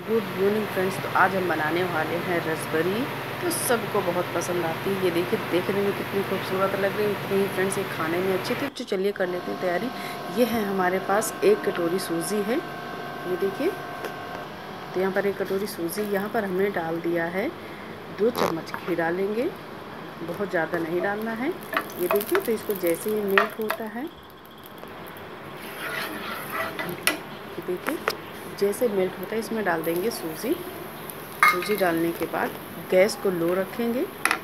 Good morning friends. तो आज हम बनाने वाले हैं रसबरी। तो सबको बहुत पसंद आती है। ये देखिए देखने में कितनी खूबसूरत लग रही है, इतनी ही फ्रेंड्स ये खाने में अच्छी थी। तो चलिए कर लेते हैं तैयारी। ये है हमारे पास 1 कटोरी सूजी है, ये देखिए। तो यहाँ पर 1 कटोरी सूजी, यहाँ पर हमने डाल दिया है 2 चम्मच घी डालेंगे, बहुत ज़्यादा नहीं डालना है। ये देखिए, तो इसको जैसे ही मेल्ट होता है, ये देखिए जैसे मेल्ट होता है इसमें डाल देंगे सूजी। सूजी डालने के बाद गैस को लो रखेंगे,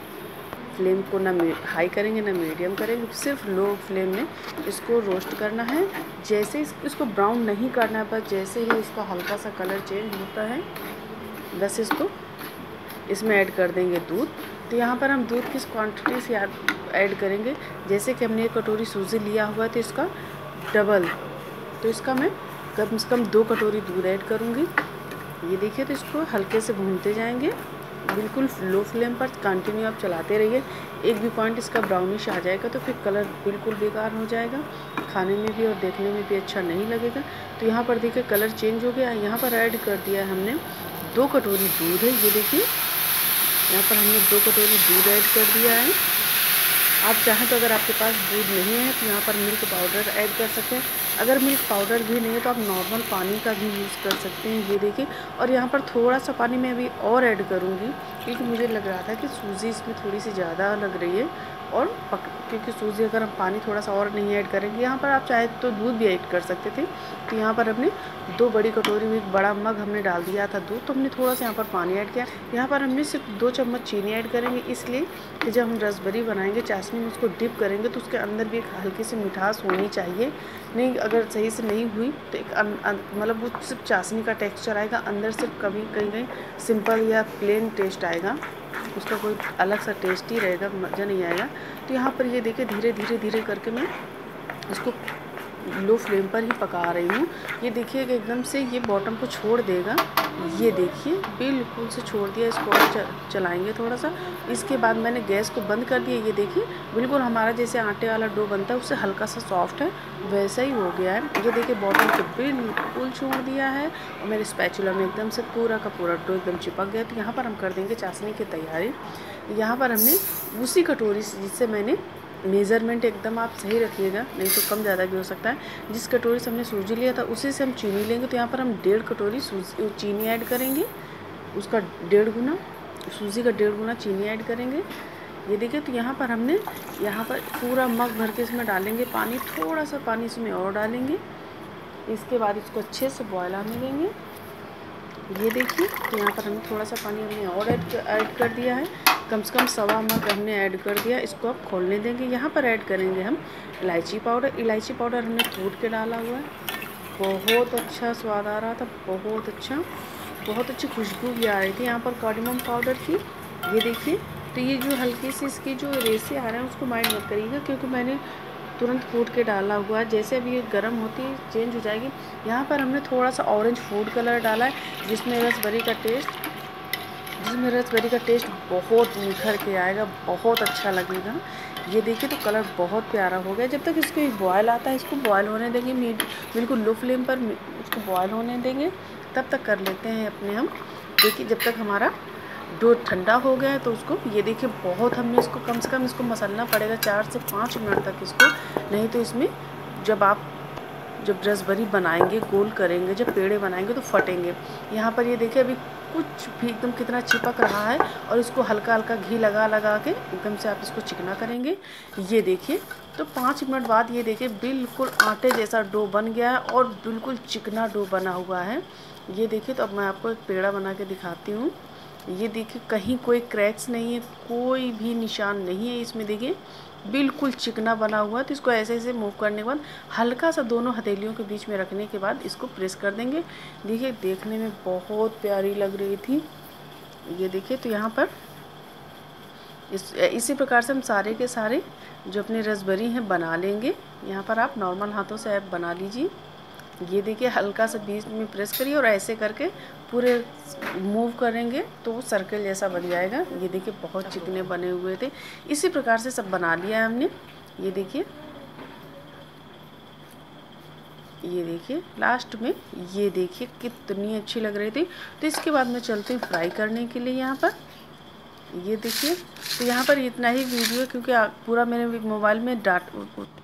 फ्लेम को ना हाई करेंगे ना मीडियम करेंगे, सिर्फ लो फ्लेम में इसको रोस्ट करना है। जैसे इसको ब्राउन नहीं करना है, बस जैसे ही इसका हल्का सा कलर चेंज होता है बस इसको इसमें ऐड कर देंगे दूध। तो यहाँ पर हम दूध किस क्वांटिटी से ऐड करेंगे, जैसे कि हमने 1 कटोरी सूजी लिया हुआ है तो इसका डबल, तो इसका मैं कम से कम 2 कटोरी दूध ऐड करूँगी। ये देखिए, तो इसको हल्के से भूनते जाएंगे, बिल्कुल लो फ्लेम पर कंटिन्यू आप चलाते रहिए। एक भी पॉइंट इसका ब्राउनिश आ जाएगा तो फिर कलर बिल्कुल बेकार हो जाएगा, खाने में भी और देखने में भी अच्छा नहीं लगेगा। तो यहाँ पर देखिए कलर चेंज हो गया। यहाँ पर ऐड कर दिया है हमने 2 कटोरी दूध है। ये देखिए यहाँ पर हमने 2 कटोरी दूध ऐड कर दिया है। आप चाहें तो अगर आपके पास दूध नहीं है तो यहाँ पर मिल्क पाउडर ऐड कर सकते हैं। अगर मिल्क पाउडर भी नहीं है तो आप नॉर्मल पानी का भी यूज़ कर सकते हैं। ये देखिए, और यहाँ पर थोड़ा सा पानी मैं अभी और ऐड करूँगी, क्योंकि मुझे लग रहा था कि सूजी इसमें थोड़ी सी ज़्यादा लग रही है। और क्योंकि सूजी अगर हम पानी थोड़ा सा और नहीं ऐड करेंगे, यहाँ पर आप चाहे तो दूध भी ऐड कर सकते थे। तो यहाँ पर हमने 2 बड़ी कटोरी में 1 बड़ा मग हमने डाल दिया था दूध, तो हमने थोड़ा सा यहाँ पर पानी ऐड किया। यहाँ पर हमने सिर्फ 2 चम्मच चीनी ऐड करेंगे, इसलिए कि जब हम रसबरी बनाएंगे, चाशनी में उसको डिप करेंगे तो उसके अंदर भी एक हल्की सी मिठास होनी चाहिए। नहीं, अगर सही से नहीं हुई तो एक मतलब वो सिर्फ चाशनी का टेक्सचर आएगा, अंदर सिर्फ कभी कहीं सिंपल या प्लेन टेस्ट आएगा, उसका कोई अलग सा टेस्ट ही रहेगा, मज़ा नहीं आएगा। तो यहाँ पर ये देखिए धीरे करके मैं इसको लो फ्लेम पर ही पका रही हूँ। ये देखिए कि एकदम से ये बॉटम को छोड़ देगा। ये देखिए बिल्कुल से छोड़ दिया। इसको और चलाएंगे थोड़ा सा। इसके बाद मैंने गैस को बंद कर दिया। ये देखिए बिल्कुल हमारा जैसे आटे वाला डो बनता है उससे हल्का सा सॉफ्ट है, वैसा ही हो गया है। ये देखिए बॉटम को बिल्कुल छोड़ दिया है और मेरे स्पैचुला में एकदम से पूरा का पूरा डो एकदम चिपक गया। तो यहाँ पर हम कर देंगे चाशनी की तैयारी। यहाँ पर हमने उसी कटोरी से, जिससे मैंने मेज़रमेंट एकदम आप सही रखिएगा, नहीं तो कम ज़्यादा भी हो सकता है। जिस कटोरी से हमने सूजी लिया था उसी से हम चीनी लेंगे। तो यहाँ पर हम 1.5 कटोरी चीनी ऐड करेंगे, उसका 1.5 गुना सूजी का 1.5 गुना चीनी ऐड करेंगे। ये देखिए, तो यहाँ पर हमने पूरा मग भर के इसमें डालेंगे पानी, थोड़ा सा पानी इसमें और डालेंगे। इसके बाद इसको अच्छे से बॉयल आने देंगे। ये देखिए, तो यहाँ पर हमने थोड़ा सा पानी हमने और ऐड कर दिया है, कम से कम 1.25 मग हमने ऐड कर दिया। इसको अब खोलने देंगे। यहाँ पर ऐड करेंगे हम इलायची पाउडर। इलायची पाउडर हमने कूट के डाला हुआ है। बहुत अच्छा स्वाद आ रहा था, बहुत अच्छी खुशबू भी आ रही थी। यहाँ पर कार्डमम पाउडर की, ये देखिए। तो ये जो हल्की सी इसकी जो रेसे आ रहे हैं उसको माइंड मत करिएगा, क्योंकि मैंने तुरंत कूट के डाला हुआ है। जैसे अभी ये गर्म होती है चेंज हो जाएगी। यहाँ पर हमने थोड़ा सा ऑरेंज फूड कलर डाला है, जिसमें रसबरी का टेस्ट बहुत निखर के आएगा, बहुत अच्छा लगेगा। ये देखिए, तो कलर बहुत प्यारा हो गया। जब तक इसको बॉयल आता है, इसको बॉयल होने देंगे, बिल्कुल लो फ्लेम पर इसको बॉयल होने देंगे। तब तक कर लेते हैं अपने हम, देखिए जब तक हमारा डो ठंडा हो गया है तो उसको, ये देखिए बहुत हमने इसको कम से कम इसको मसलना पड़ेगा 4 से 5 मिनट तक इसको, नहीं तो इसमें जब रसबरी बनाएंगे, गोल करेंगे, जब पेड़े बनाएंगे तो फटेंगे। यहाँ पर ये देखिए अभी कुछ भी एकदम कितना चिपक रहा है, और इसको हल्का घी लगा के एकदम से आप इसको चिकना करेंगे। ये देखिए, तो 5 मिनट बाद ये देखिए बिल्कुल आटे जैसा डो बन गया है और बिल्कुल चिकना डो बना हुआ है। ये देखिए, तो अब मैं आपको एक पेड़ा बना के दिखाती हूँ। ये देखिए कहीं कोई क्रैक्स नहीं है, कोई भी निशान नहीं है इसमें, देखिए बिल्कुल चिकना बना हुआ है। तो इसको ऐसे मूव करने के बाद हल्का सा दोनों हथेलियों के बीच में रखने के बाद इसको प्रेस कर देंगे। देखिए देखने में बहुत प्यारी लग रही थी। ये देखिए, तो यहाँ पर इसी प्रकार से हम सारे के सारे जो अपने रसबरी हैं बना लेंगे। यहाँ पर आप नॉर्मल हाथों से आप बना लीजिए। ये देखिए हल्का सा बीच में प्रेस करिए और ऐसे करके पूरे मूव करेंगे तो वो सर्कल जैसा बन जाएगा। ये देखिए बहुत चिकने बने हुए थे। इसी प्रकार से सब बना लिया है हमने। ये देखिए, ये देखिए लास्ट में, ये देखिए कितनी अच्छी लग रही थी। तो इसके बाद मैं चलती हूँ फ्राई करने के लिए यहाँ पर। ये देखिए, तो यहाँ पर इतना ही वीडियो, क्योंकि पूरा मेरे मोबाइल में